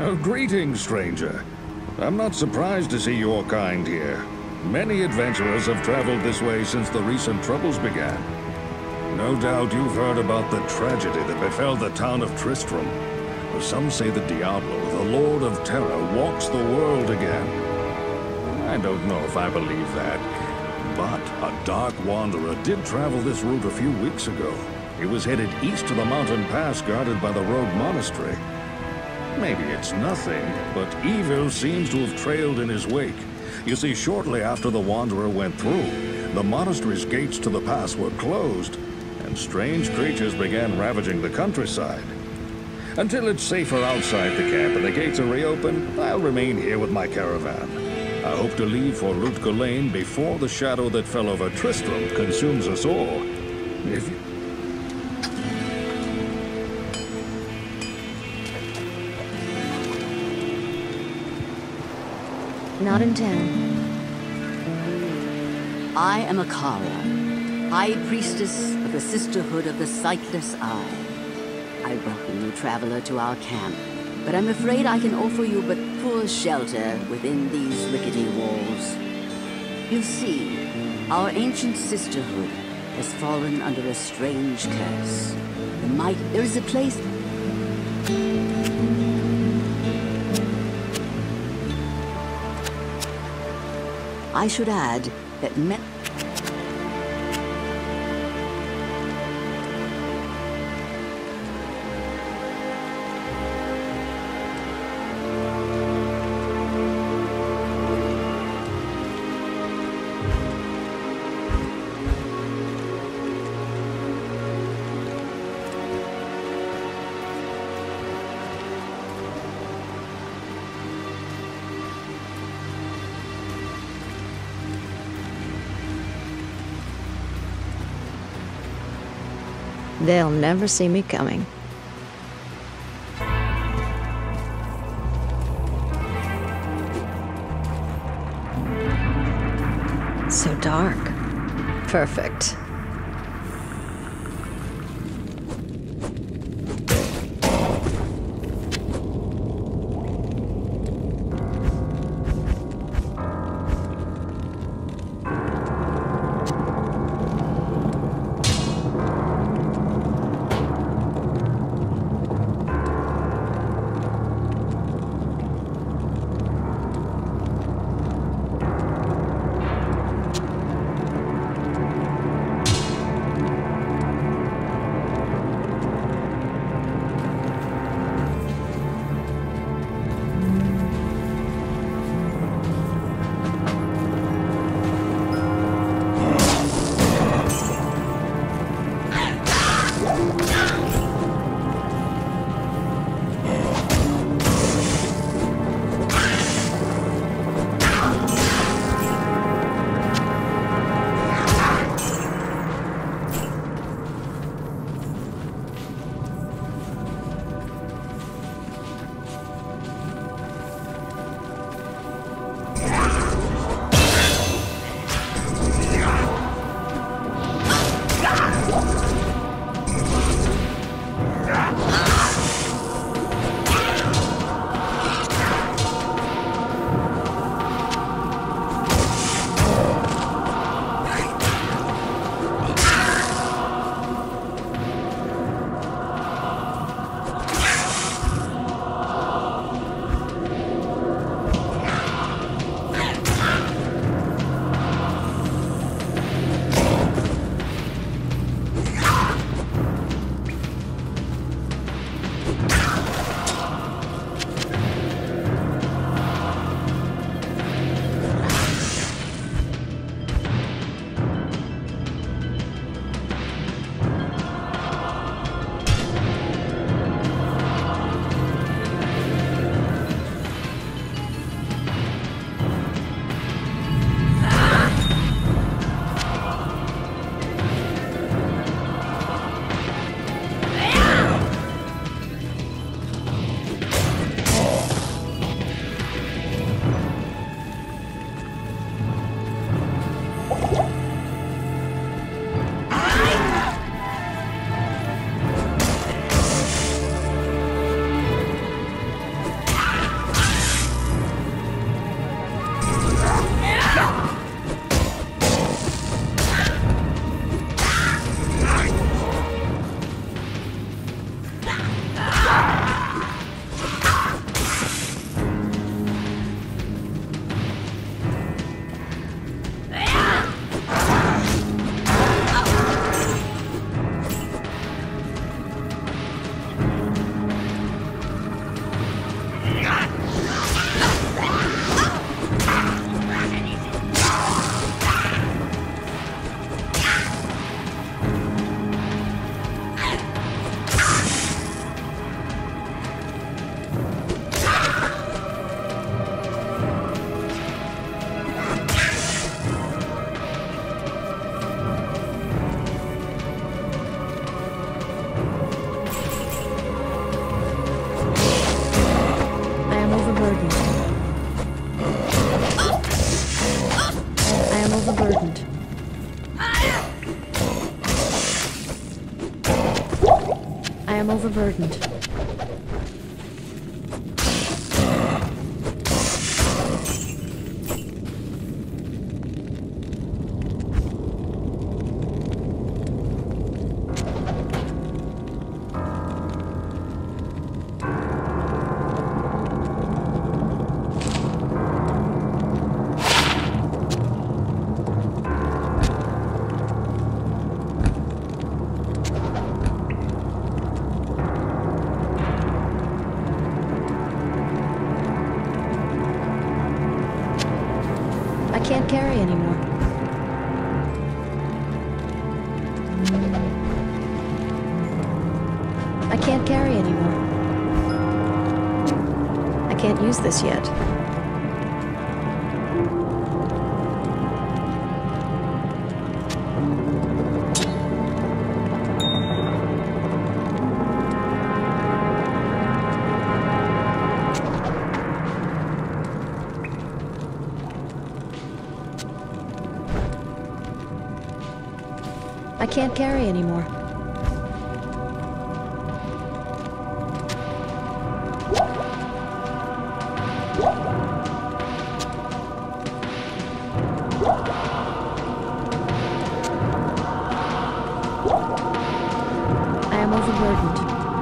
Greetings, stranger. I'm not surprised to see your kind here. Many adventurers have traveled this way since the recent troubles began. No doubt you've heard about the tragedy that befell the town of Tristram. Some say the Diablo, the Lord of Terror, walks the world again. I don't know if I believe that, but a dark wanderer did travel this route a few weeks ago. He was headed east to the mountain pass guarded by the rogue monastery. Maybe it's nothing, but evil seems to have trailed in his wake. You see, shortly after the wanderer went through, the monastery's gates to the pass were closed, and strange creatures began ravaging the countryside. Until it's safer outside the camp and the gates are reopened, I'll remain here with my caravan. I hope to leave for Lutga Lane before the shadow that fell over Tristram consumes us all. If you... Not in town. I am Akara, High Priestess of the Sisterhood of the Sightless Eye. I welcome you, traveler, to our camp, but I'm afraid I can offer you but poor shelter within these rickety walls. You see, our ancient sisterhood has fallen under a strange curse. There is a place... I should add that They'll never see me coming. So dark. Perfect. am overburdened. I can't carry anymore. I can't carry anymore. I can't use this yet. I can't carry anymore. I am overburdened.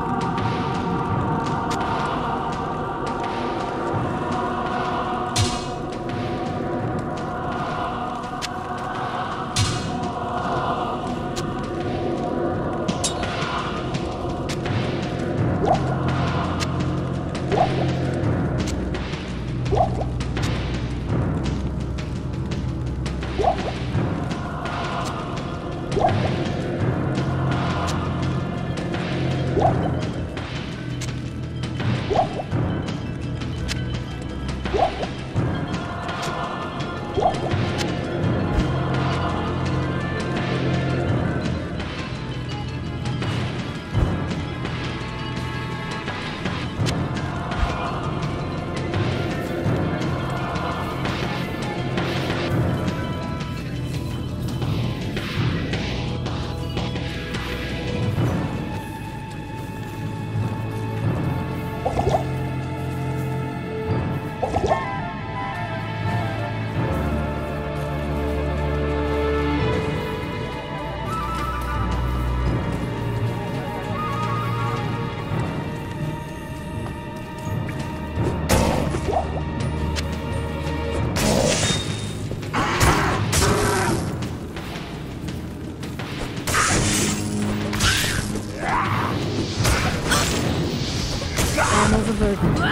I am overburdened.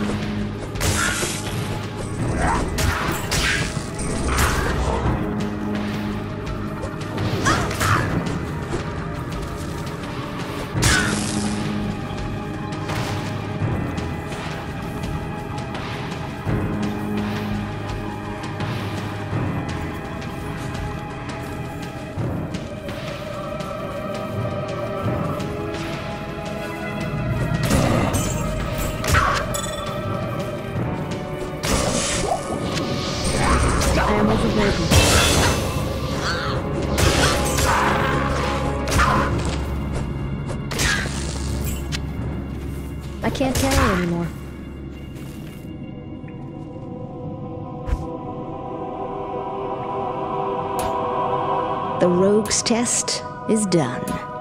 I am overburdened. I can't carry anymore. The rogue's test is done.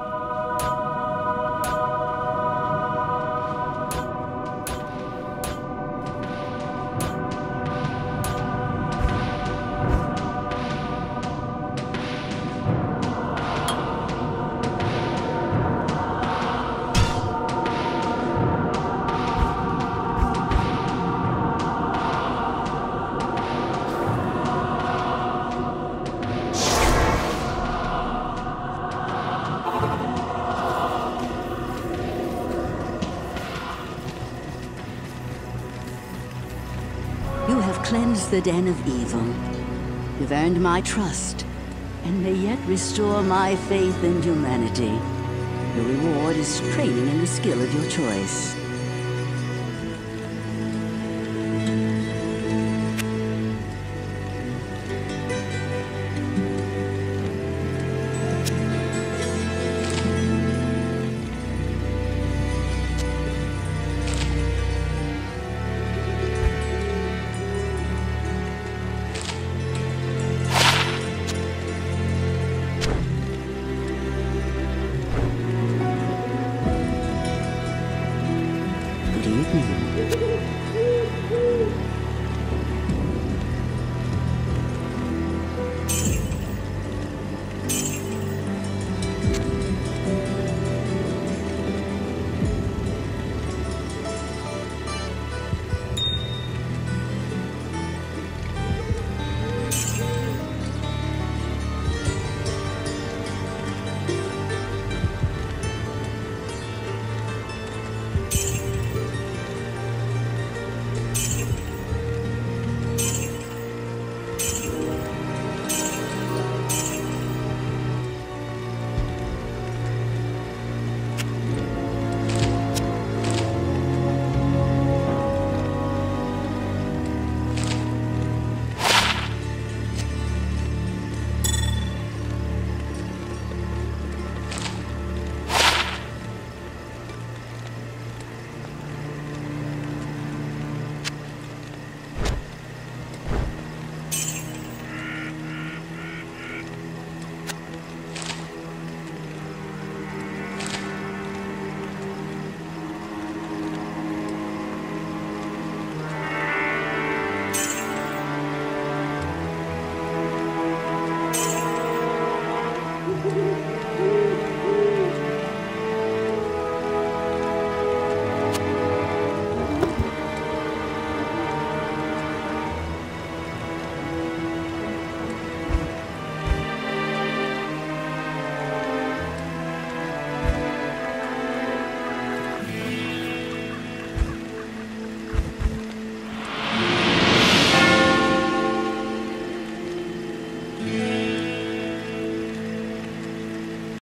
You have cleansed the den of evil. You've earned my trust, and may yet restore my faith in humanity. Your reward is training in the skill of your choice.